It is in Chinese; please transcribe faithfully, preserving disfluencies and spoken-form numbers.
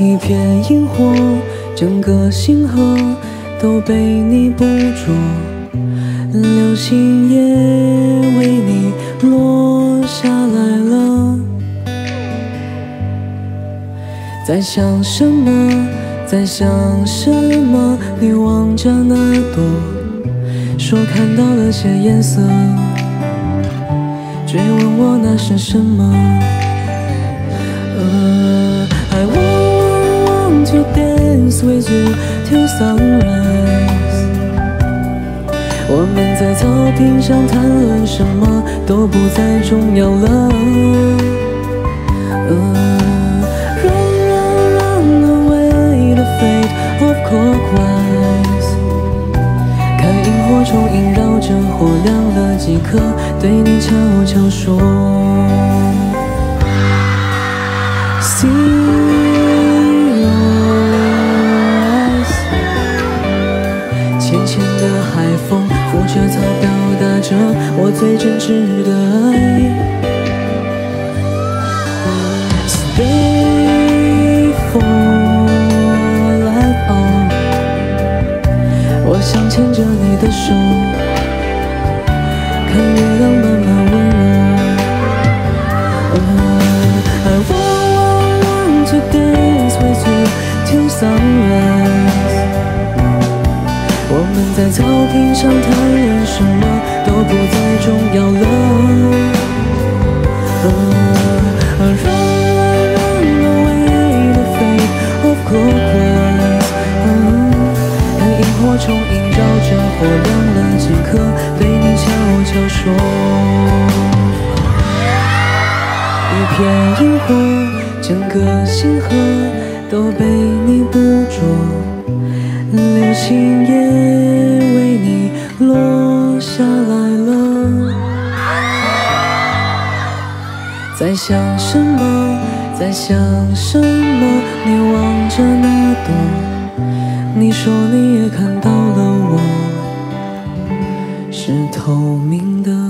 一片萤火，整个星河都被你捕捉，流星也为你落下来了。在想什么？在想什么？你望着那朵，说看到了些颜色，追问我那是什么。呃 I want, want to dance with you till sunrise。我们在草坪上谈论什么都不再重要了。呃 Of clockwise， 看萤火虫萦绕着火亮了几颗，对你悄悄说 See your eyes。 浅浅的海风拂着草，表达着我最真挚的爱。Stay for我想牵着你的手，看月亮慢慢温柔。uh, I want, want to dance with you till sunrise。 我们在草坪上谈论什么都不再重要了。uh, Run, run away the fate of clockwise。 萤火虫萦绕着火亮了几颗，对你悄悄说。一片萤火，整个星河都被你捕捉，流星也为你落下来了。在想什么？在想什么？你望着那朵，你说你也看到了我，是透明的。